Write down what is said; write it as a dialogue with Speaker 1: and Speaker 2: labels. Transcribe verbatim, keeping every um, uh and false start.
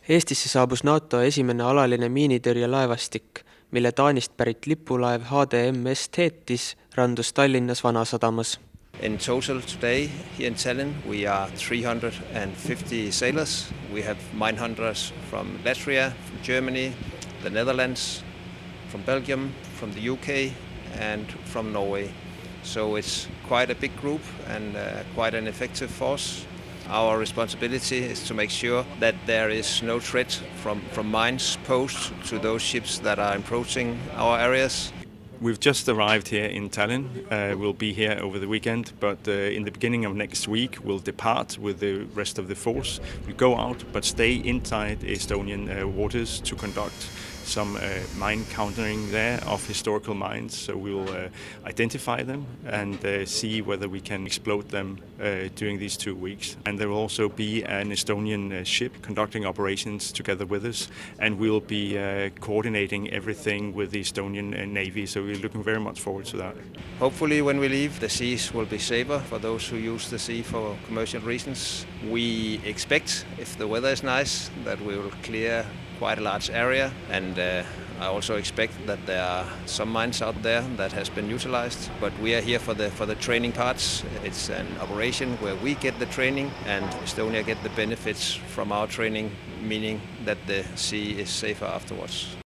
Speaker 1: Eestisse saabus NATO esimene alaline miinitõrjelaevastik, mille Taanist pärit lipulaev H D M S Thetis randus Tallinnas Vanasadamas.
Speaker 2: In total today here in Tallinn we are three hundred fifty sailors. We have mine hunters from Latvia, from Germany, the Netherlands, from Belgium, from the U K and from Norway. So it's quite a big group and uh, quite an effective force. Our responsibility is to make sure that there is no threat from, from mines posed to those ships that are approaching our areas.
Speaker 3: We've just arrived here in Tallinn. Uh, we'll be here over the weekend, but uh, in the beginning of next week we'll depart with the rest of the force. We'll go out but stay inside Estonian uh, waters to conduct some uh, mine countering there of historical mines. So we'll uh, identify them and uh, see whether we can explode them uh, during these two weeks. And there will also be an Estonian uh, ship conducting operations together with us, and we'll be uh, coordinating everything with the Estonian uh, Navy. So we're looking very much forward to that.
Speaker 2: Hopefully when we leave, the seas will be safer for those who use the sea for commercial reasons. We expect, if the weather is nice, that we will clear quite a large area, and uh, I also expect that there are some mines out there that has been utilized, but we are here for the for the training parts. It's an operation where we get the training and Estonia get the benefits from our training, meaning that the sea is safer afterwards.